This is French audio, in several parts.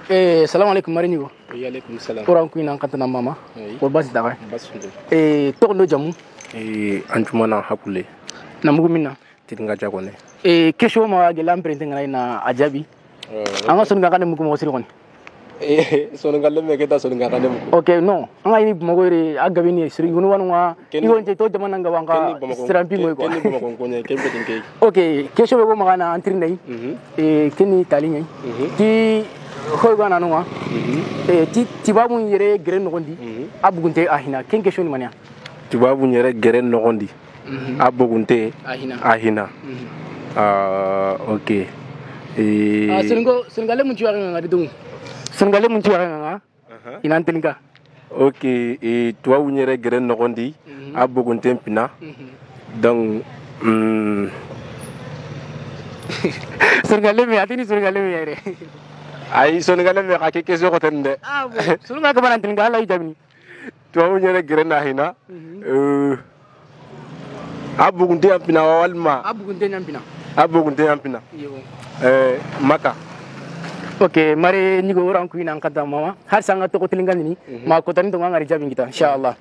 Salam alaikum Marinigo. Oui, alaikum salam. Ora ku ina kanta na mama. Ko basi daga. Basunde. To no jamu. Anjumana hakule. Na mugu minna. Tinga jagone. Kesho ma ge lamprente ngana na ajabi. Anga sun ga kana mugu mo siri koni. Sonu galle me keta sonu ga kana mugu. Okay, no. Anga ini mo gore agabi ni siri gunu wanu wa. Igo nte to jamana nga wanga strampi mo ko. Kenni bama ko nya kembe tinke. Okay, kesho go ma kana antri nei. Kenni tali nei. Ti hoy go nanu wa. Ti babu yere gere no gondi. Abugunte ahina ken kesho ni mania. Ti babu yere gere no gondi. Abugunte ahina. Okay. Senegale mun ci waxa nga di dum. Senegale mun ci waxa nga. Ina telinka. Okay, tuwa unyere gere no gondi. Abugunte pina. Donc Senegale me atini Senegale me yere. Ay Senegale me ka ke keso ko tende. Senegale ka banan telinka la ijabni. Tuwa unyere gere na ahina. Abugunte pina walma. Abugunte yampina. Maka. Okay, mari nigo orang ku ina kata mama. Har sanga to ko telingan ni ma ko tan to ngari jabin kita insyaallah.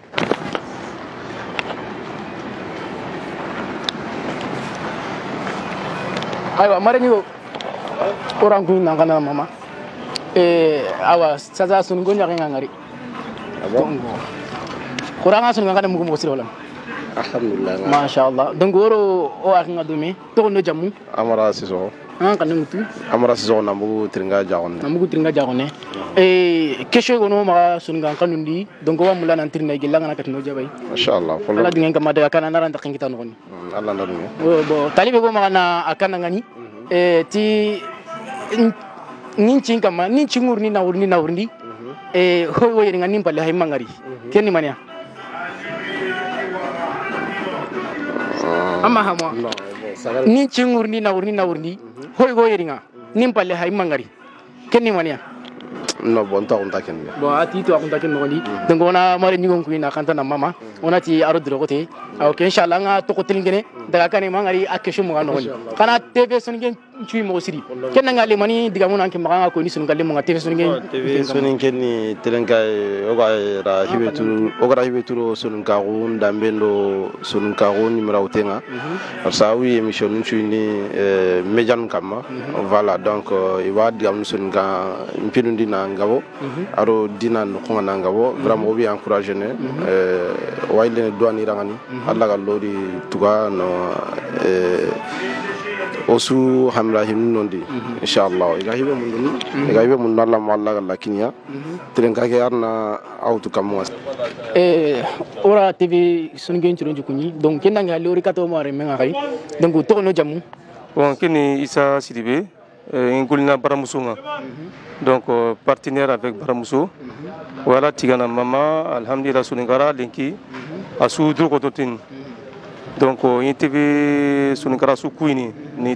Aywa mari nigo orang ku ina kana mama. Awa saza sun gonya ngari. Abo. Kurang asun ngana mugo mo sirwala. Alhamdulillah. Mashallah. Donc woro o akinga dumi to no jamu. Amara siso. Kan mutu. Amara siso na mugu tringa jagon. Na mugu tringa jagone. Kesho gono ma sunga kanundi donc wa mulana tringa gilanga na katno jabay. Mashallah. Allah dingen kama daga kana naran takin kita no. Allah na dunga. Bo talibe go ma na akana ngani. Ti nincin kama nincin urni na urni. Hoy wo yeringa nimpale hay mangari. Kenni mania. Amma hamwa ni chingurni na urni hoy go yeringa nimpale hay mangari kenni mania no bonta on taken bo ati to on taken ngoni donc ona mari nyigon kuina kanta na mama ona ti aro drogote ok inshallah nga to ko tilingene daga kane mangari akesho mo ngoni kana tv sungen chui mo siri kenna ngali mani diga mun anke maga ko ni sun galle mo tv sungen kenni telenka ogara hibetu sunun kagun dambendo sunun kagun ni mrawtenga sawi emission chui ni mejan kama voilà donc iwa digam sun ga impinundi na ngabo aro dina no khona ngabo vraiment obi encourager ne wayle douani rangani alla ga lodi tuga no osu hamra him nondi inshallah iga hibe mun nalla malla ga lakinya tren ka ke arna auto kamwa ora tv sungen chiro jukuni donc kenna nga lori kato mare menga kay donc to no jamu bon kini Issa Sidibé ngulina Baramusunga donc partenaire avec Baramuso voilà tigana mama alhamdulillah suningara linki asu dro kototin donc ITV suningara su kuini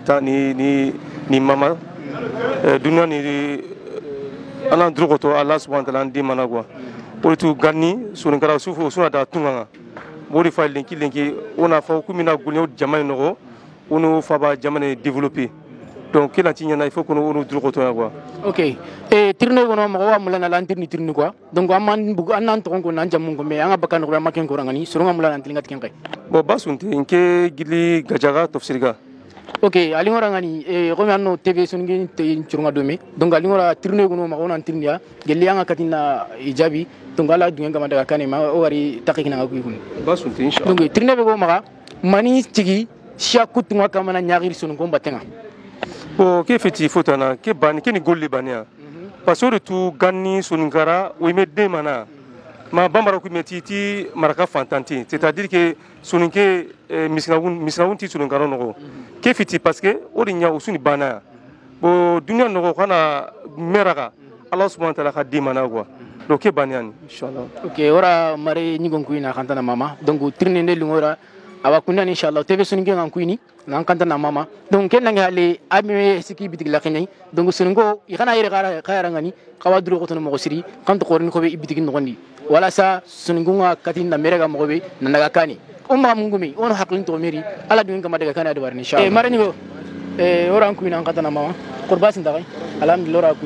ni mama dunya ni ala dro koto Allah subhanahu wa ta'ala ndi managwa politu ganni suningara su fo suna da tunga bori fa linki ona fa kumina gulyo jamay no ono faba jamane développer donc kila tinya il faut qu'on nous droit quoi OK tirne gono ma wa mulana lantirni tirni quoi donc amman bugu annan to ko nan jamu ko me anga bakan ko maken ko rangani surunga mulana tilinga tiken kay bo basunte nke gili gajaga tofsirga OK ali ngorangani ko mi anno tv sungi te surunga domi donc ali ngora tirne gono ma wonan tirniya gelli anga katina ijabi donc ala dunga ngama daga kane ma o wari takina ngako yikun basunte inshallah donc tirne be go ma mani tigi shakut ngwa kamana nyagir sunu ko batenga bo ke feti fotana ke bani ke ni golle bania parce que tout ganni suningara o medde mana ma bambara ku metiti maraka fantanti c'est-à-dire que suninke misnawun ti suningara no ke feti parce que o rinya usuni bana bo dunya no kana meraka Allah subhanahu wa ta'ala khadi mana quoi donc ke baniani inshallah OK ora mare nyigon kuina kantana mama donc tirne ne lungora awa kunna inshallah tv suninge ngan kuini nan kanta na mama donc ken nga le ami siki bitig la kenya donc suningo ikana yere khara ngani kawadru ko to mo siri kan to korin ko be bitig ngondi wala sa suningo nga katin na merega mo be na naga kani umma mungumi on haklin to meri ala dun kama daga kana da warni inshallah mare ni go ora kuina kanta na mama qurbasin da alhamdulillah ora kuni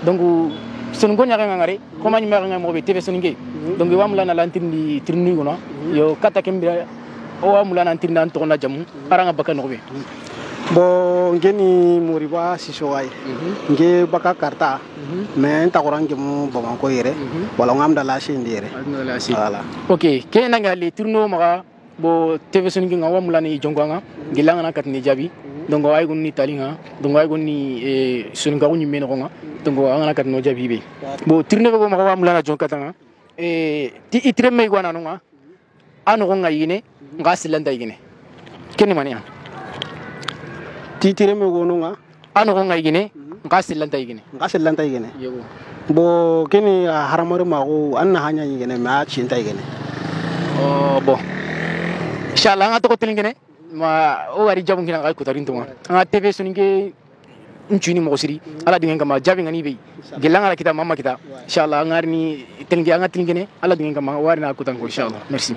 donc sunu gonya nga ngare ko ma nyima nga mo be tv sunige donc wa mula na lantirni tirni gona yo kata kembira o wa mula na tirni an to na jamu aranga baka no be bo ngeni moriba sisowai nge baka karta mais ta korange mo bama ko yere wala ngam dala shindire wala ok ke na nga le tirno maga bo tv sunige nga wa mula ni jonganga gilanga na katni jabi donc ay gonni talinga donc ay gonni sunga ko nyime no nga donc angana katno jabi be bo tirne ko maga wa mula na jonkatanga ti itreme igwana no nga anu ko nga yine ngasilanda yine kenni mania titire me gonu nga anu ko nga yine ngasilanda yine yego bo keni haramore mago anna hanya yine ma chinta yine bo inshallah nga to tilingene ma o wari jabu ngina ga ko tarin to nga tv suninge nchuni mo siri ala dingen kama jabi ngani be gelanga kita mama kita inshallah ngarni telingi nga tilingene ala dingen kama wari na ko tanko inshallah merci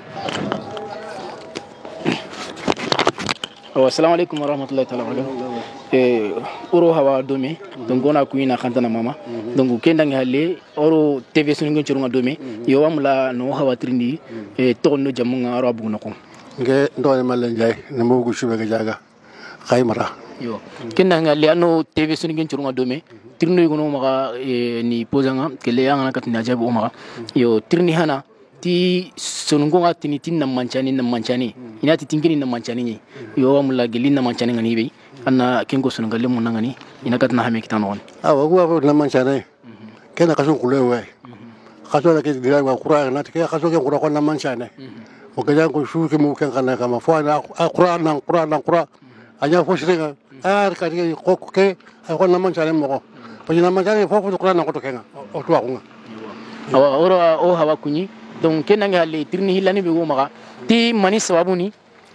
assalamu alaikum warahmatullahi taala wabarakatuh oro hawa dome donc ona kuina khantana mama donc kenda ngale oro tv suninge churunga dome yo wamla no hawa trindi to no jamunga aro abu nako nge ndone malenjay ne mogu shube ga jaga khaymara yo kenda ngale ano tv suninge churunga dome tirno yugo maga ni pozanga kele yanga katina jabu maga yo tirni hana ti sonungo tini tin na manchani ina ti tingini na manchani ni yo amula gelin na manchani ngani be anna kengo sonunga le munanga ni ina katna hame kitano on awa go na manchani kena kaso kulewe kaso la ke dira wa qur'an na ke kaso ke qur'an na manchani o ke jango shu ke mu kan kana kama fo na qur'an anya fo shirega ka ke ko ke ko na manchani mo ko pa na manchani fo qur'an na ko to kenga o to ko awa ora o hawa kunyi donc kenanga le tirni hilani be gomaga ti mani sababuni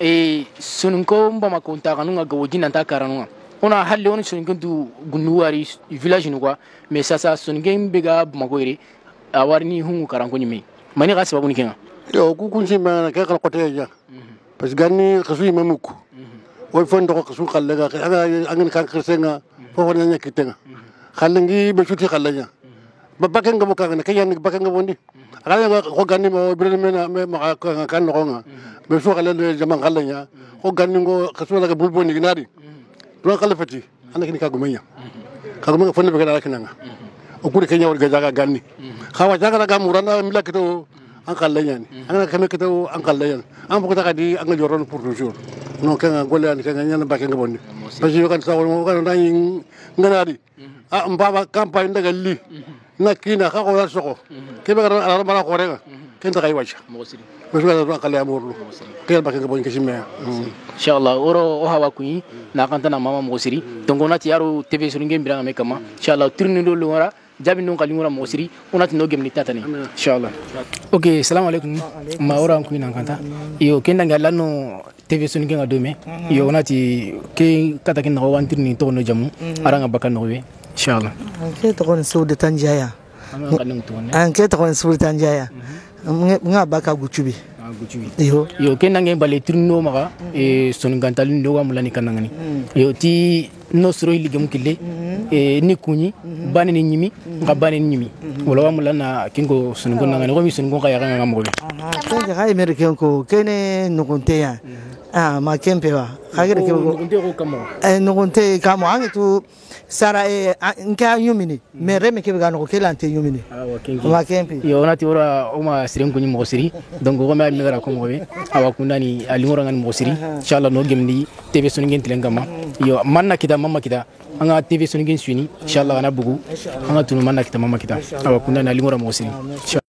sununko mbama konta kanunga gawojina ta karanunga ona halle on sununko du gunuwari village no quoi mais ça sununge mbega magoire awarni hungu karanko nyime mani ga sababuni kenga yo ku kunsi ma ka ka kote ja parce ganni khasu mamuko o fondo ko khasu khallaga angin kan khirsenga fo nya kitenga khallangi be chuti khallanya bakanga bokanga kayan bakanga bondi akala ko ganni mo biremena me ma kan no nga be so kala le jama khalanya ko ganni ngo khasu la bulboni ginari do kala fati anaka ni kagumenya fonna be kala kinanga o kuri kenya wor gajaga ganni khawa jaga ga murana milakito an kallanya ni an kame kito an kallanya an ko takadi an joron pour toujours non kan golan kan nyana bakanga bondi parce que kan sawo mo kan nani nganari mbaba campagne daga li nakina ka ko soko ke be ara mara ko rega ken ta kay wacha mo siri be so ala kala amurlu ke ba ke bon ke simme inshallah oro o hawa kuyi na kanta na mama mo siri donc onati yaro tv suringe mbira me kama inshallah turni do lora jabi non kali ngora mo siri onati no gemni tatani inshallah ok assalamu alaikum ma ora kuyi na kanta yo kenda ngala no tv suringe ngadome yo onati ke kata kin no wantirni to no jamu aranga bakan no we inshallah anke to kon suude tanjaya anke to kon suude tanjaya nga baka guchubi yo kenange bale trino maga son gantalin do amulani kanangani yo ti nosro ligam kille ni kunyi bani ni nyimi ngabani ni nyimi wala amulana kingo son gonangani ko mi son gonga yaga ngamgo kenga hay american ko kene no konteya ma kempewa kagere ke no konte kamo angitu sara nka yumini mere me ke gano ko kelante yumini ma kempi yo nati ora o ma siren kunyi mo siri donc ko ma mi gara ko mo be awa kunani ali ngora ngani mo siri inshallah no gemni tv sunu ngin tilengama yo manna kita mama kita anga tv sunu ngin suni inshallah ana bugu anga tunu manna kita mama kita awa kunani ali ngora mo siri